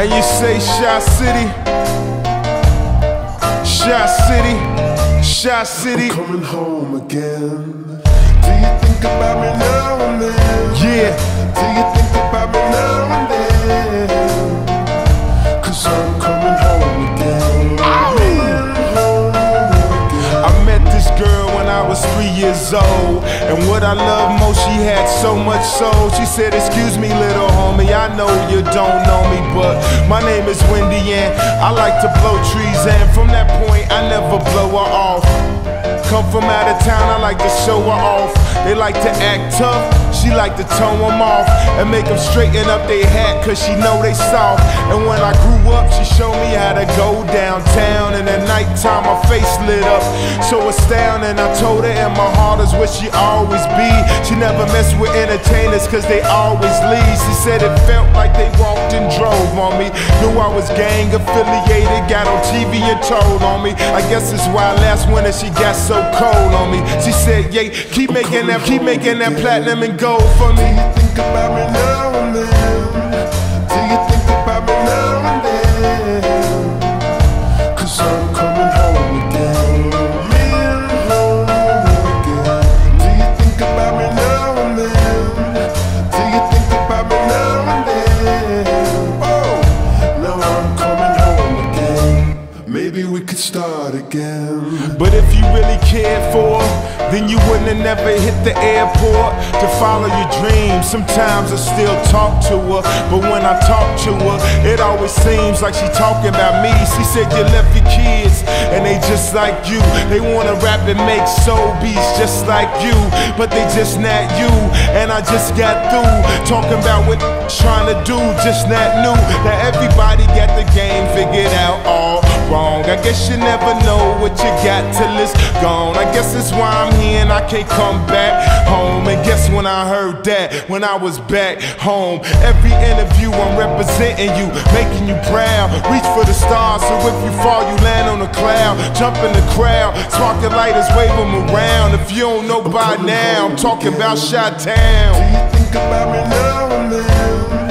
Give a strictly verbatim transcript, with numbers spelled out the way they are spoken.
And you say Shot City, Shot City, Shot City. I'm coming home again. Do you think about me now and then? Yeah. Do you think about me now and then? Cause I'm coming home again. I met this girl when I was three years old, and what I love most, she had so much soul. She said, excuse me little homie, I know you don't know me, but my name is Wendy and I like to blow trees, and from that point I never blow her off. Come from out of town, I like to show her off. They like to act tough, she like to tone them off and make them straighten up their hat, cause she know they soft. And when I grew up, she showed me how to go downtown, and at nighttime my face lit up so astounding. I told her in my heart is where she always be. She never mess with entertainers cause they always leave. She said it felt like they walked and drove on me. Knew I was gang affiliated, got on T V and told on me. I guess it's why last winter she got so cold on me. She said, yeah, keep making that, keep making that platinum and gold for me. Do you think about me now and then? Do you think about me now and then? Cause I'm coming home again. Home again. Do you think about me now and then? Do you think about me now and then? Oh, now I'm coming home again. Maybe we could start again. But if you really cared for her, then you wouldn't have never hit the airport to follow your dreams. Sometimes I still talk to her, but when I talk to her, it always seems like she talking about me. She said you left your kids, and they just like you. They wanna rap and make soul beats just like you, but they just not you. And I just got through talking about what trying to do, just not new. Now everybody got the game figured out all wrong. I guess you never know what you got till it's gone. I guess that's why I'm here and I can't come back home. And guess when I heard that, when I was back home. Every interview I'm representing you, making you proud. Reach for the stars, so if you fall you land on a cloud. Jump in the crowd, sparking lighters, wave them around. If you don't know by now, I'm talking about Chi-Town. Do you think about me now and then?